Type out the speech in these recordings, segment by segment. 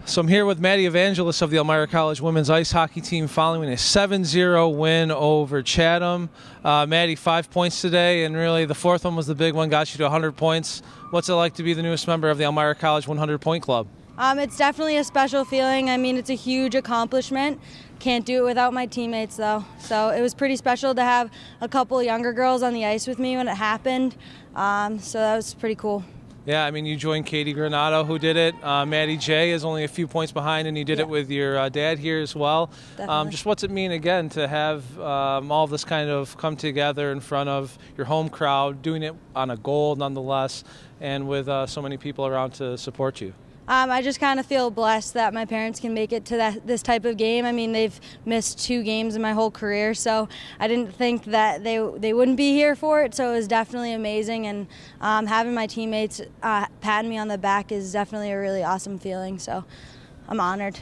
So I'm here with Maddie Evangelous of the Elmira College women's ice hockey team following a 7-0 win over Chatham. Maddie, 5 points today, and really the fourth one was the big one, got you to 100 points. What's it like to be the newest member of the Elmira College 100-point club? It's definitely a special feeling. I mean, it's a huge accomplishment. Can't do it without my teammates, though. So it was pretty special to have a couple younger girls on the ice with me when it happened. So that was pretty cool. Yeah, I mean, you joined Katie Granado, who did it. Maddie J is only a few points behind, and you did it with your dad here as well. Just what's it mean, again, to have all this kind of come together in front of your home crowd, doing it on a goal nonetheless, and with so many people around to support you? I just kind of feel blessed that my parents can make it to this type of game. I mean, they've missed 2 games in my whole career, so I didn't think that they wouldn't be here for it, so it was definitely amazing. And having my teammates patting me on the back is definitely a really awesome feeling, so I'm honored.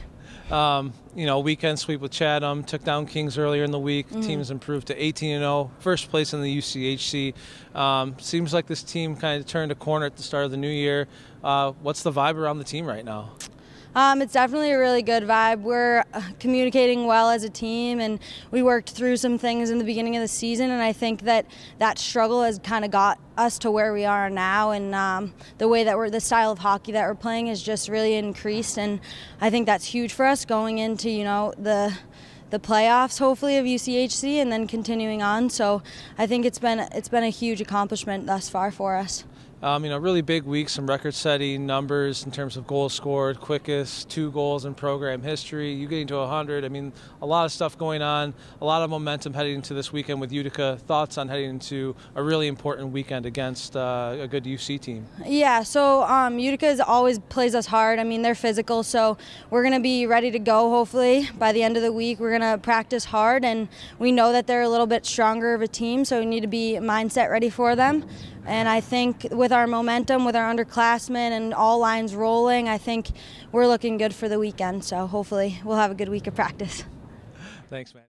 You know, weekend sweep with Chatham, took down Kings earlier in the week. The team has improved to 18-0, first place in the UCHC. Seems like this team kind of turned a corner at the start of the new year. What's the vibe around the team right now? It's definitely a really good vibe. We're communicating well as a team, and we worked through some things in the beginning of the season, and I think that struggle has kind of got us to where we are now, and the way that the style of hockey that we're playing has just really increased, and I think that's huge for us going into, you know, the playoffs hopefully of UCHC and then continuing on. So I think it's been a huge accomplishment thus far for us. You know, really big week, some record-setting numbers in terms of goals scored, quickest 2 goals in program history, you getting to 100. I mean, a lot of stuff going on, a lot of momentum heading into this weekend with Utica. Thoughts on heading into a really important weekend against a good UC team? Yeah, so Utica always plays us hard. I mean, they're physical, so we're going to be ready to go hopefully by the end of the week. We're going to practice hard, and we know that they're a little bit stronger of a team, so we need to be mindset ready for them. And I think with our momentum, with our underclassmen and all lines rolling, I think we're looking good for the weekend. So hopefully we'll have a good week of practice. Thanks, man.